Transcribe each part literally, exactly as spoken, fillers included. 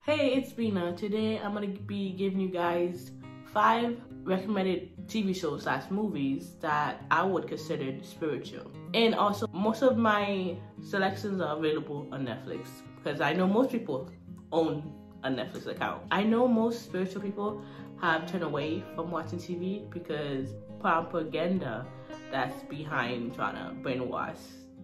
Hey, it's Bina. Today I'm gonna be giving you guys five recommended T V shows slash movies that I would consider spiritual. And also, most of my selections are available on Netflix because I know most people own a Netflix account. I know most spiritual people have turned away from watching T V because propaganda that's behind trying to brainwash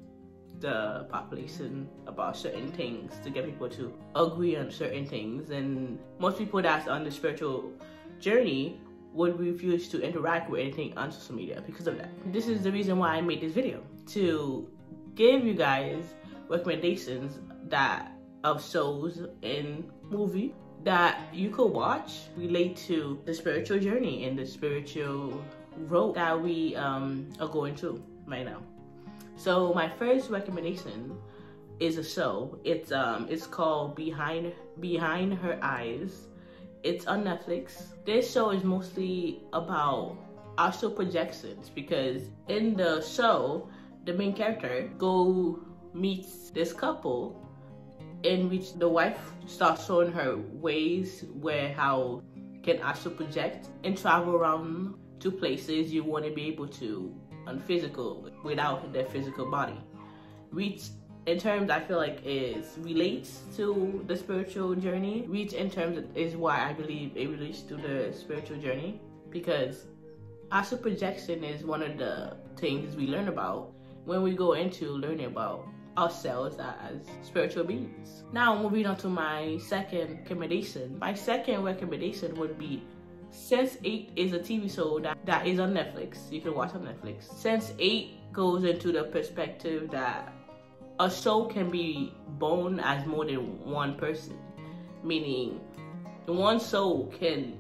the population about certain things to get people to agree on certain things, and most people that's on the spiritual journey would refuse to interact with anything on social media because of that. This is the reason why I made this video, to give you guys recommendations that of shows and movie that you could watch relate to the spiritual journey and the spiritual road that we um, are going through right now. So my first recommendation is a show. It's um it's called Behind Behind Her Eyes. It's on Netflix. This show is mostly about astral projections because in the show, the main character go meets this couple in which the wife starts showing her ways where how can astral project and travel around to places you want to be able to on physical without their physical body, which in terms I feel like is relates to the spiritual journey, which in terms is why I believe it relates to the spiritual journey, because astral projection is one of the things we learn about when we go into learning about ourselves as spiritual beings. Now moving on to my second recommendation. My second recommendation would be Sense eight is a T V show that, that is on Netflix. You can watch on Netflix. Sense eight goes into the perspective that a show can be born as more than one person. Meaning, one soul can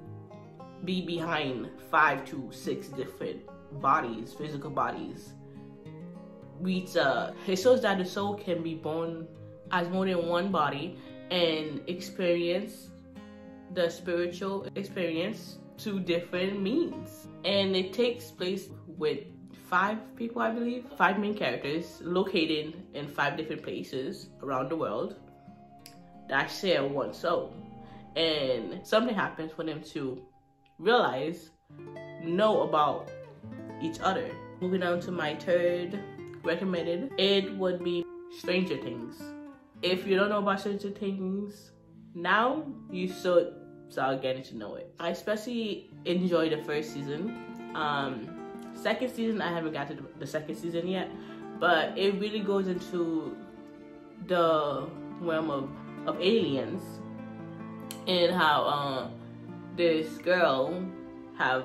be behind five to six different bodies, physical bodies. Which, uh, it shows that the soul can be born as more than one body and experience the spiritual experience to different means. And it takes place with five people, I believe, five main characters located in five different places around the world that share one soul. And something happens for them to realize, know about each other. Moving on to my third recommended, it would be Stranger Things. If you don't know about Stranger Things, now you should start getting to know it. I especially enjoyed the first season. Um, second season, I haven't got to the second season yet, but it really goes into the realm of, of aliens and how uh, this girl have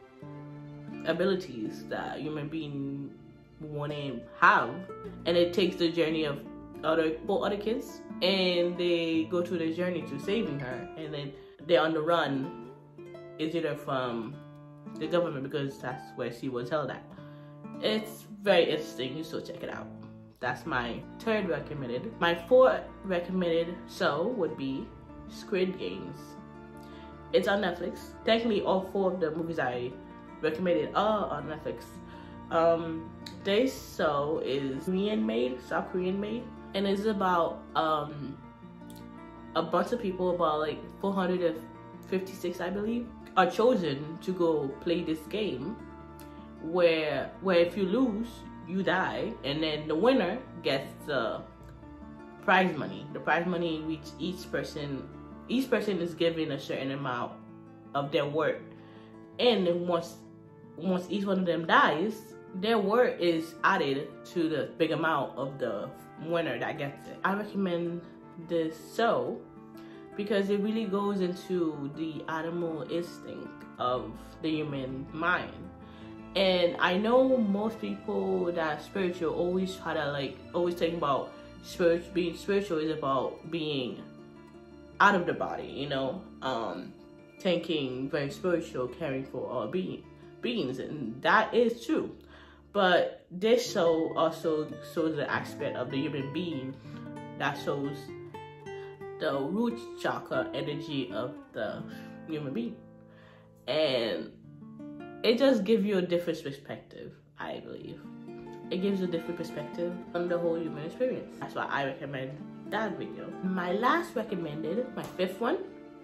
abilities that human beings want to have, and it takes the journey of other both other kids, and they go through the journey to saving her, and then they're on the run. It's either from the government because that's where she was held at. It's very interesting. You should check it out. That's my third recommended. My fourth recommended show would be Squid Games. It's on Netflix. Technically, all four of the movies I recommended are on Netflix. Um, this show is Korean made, South Korean made. And it's about um, a bunch of people, about like four hundred fifty-six, I believe, are chosen to go play this game where where if you lose, you die, and then the winner gets the prize money. The prize money in which each person each person is given a certain amount of their work, and then once once each one of them dies, their work is added to the big amount of the winner that gets it. I recommend this show because it really goes into the animal instinct of the human mind. And I know most people that are spiritual always try to like, always think about spirit, being spiritual is about being out of the body, you know, um, thinking very spiritual, caring for all being, beings, and that is true. But this show also shows the aspect of the human being that shows the root chakra energy of the human being. And it just gives you a different perspective, I believe. It gives you a different perspective on the whole human experience. That's why I recommend that video. My last recommended, my fifth one,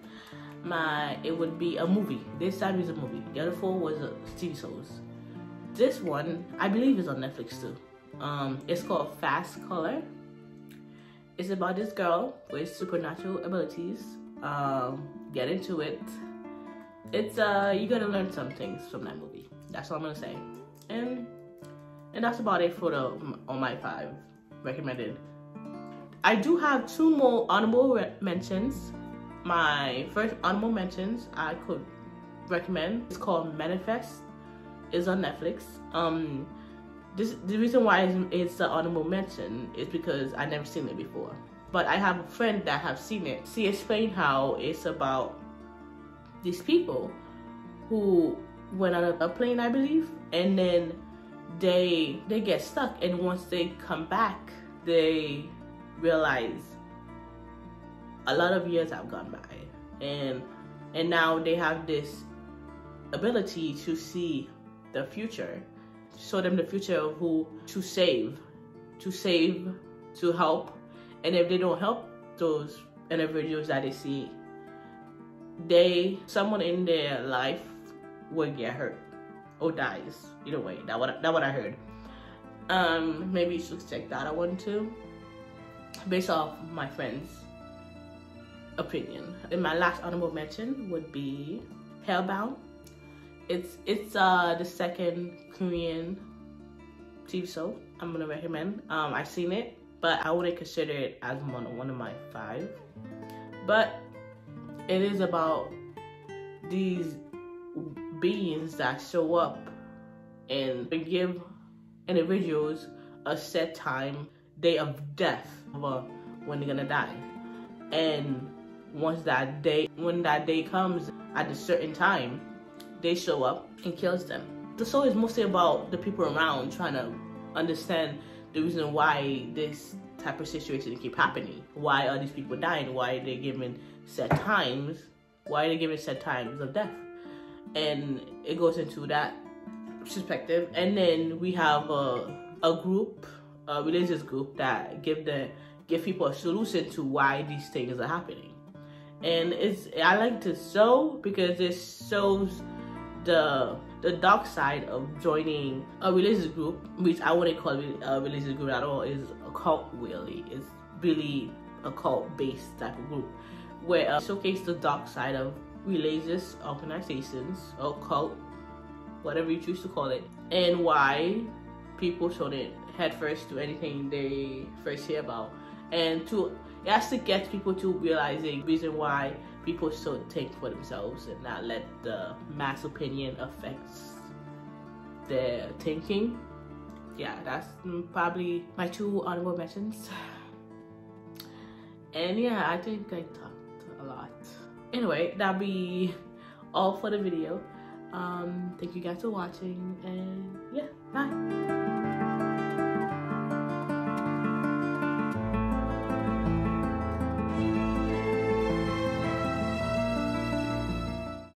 my it would be a movie. This time is a movie. The other four was uh, T V shows. This one, I believe, is on Netflix too. Um, it's called Fast Color. It's about this girl with supernatural abilities. Um, get into it. It's uh, you gotta learn some things from that movie. That's all I'm gonna say. And and that's about it for the on my five recommended. I do have two more honorable mentions. My first honorable mentions I could recommend. It's called Manifest. It's on Netflix. Um, this the reason why it's, it's an honorable mention is because I never seen it before. But I have a friend that have seen it. She explained how it's about these people who went on a plane, I believe, and then they they get stuck, and once they come back, they realize a lot of years have gone by, and and now they have this ability to see the future, show them the future of who to save, to save, to help, and if they don't help those individuals that they see, they someone in their life will get hurt or dies. Either way, that what that what I heard. Um, maybe you should check that out one too, based off my friend's opinion. And my last honorable mention would be Hellbound. It's it's uh the second Korean T V show I'm gonna recommend. Um, I've seen it, but I wouldn't consider it as one one of my five. But it is about these beings that show up and give individuals a set time, day of death, of when they're gonna die. And once that day, when that day comes at a certain time, they show up and kills them. The show is mostly about the people around trying to understand the reason why this type of situation keep happening. Why are these people dying? Why are they given set times? Why are they given set times of death? And it goes into that perspective. And then we have a, a group, a religious group that give the give people a solution to why these things are happening. And it's I like to show because it shows the the dark side of joining a religious group, which I wouldn't call it a religious group at all. Is a cult, really. It's really a cult based type of group where uh, showcase the dark side of religious organizations or cult, whatever you choose to call it, and why people shouldn't head first to anything they first hear about, and to it has to get people to realizing reason why people should think for themselves and not let the mass opinion affect their thinking. Yeah, that's probably my two honorable mentions. And yeah, I think I talked a lot. Anyway, that'll be all for the video. Um, thank you guys for watching, and yeah, bye.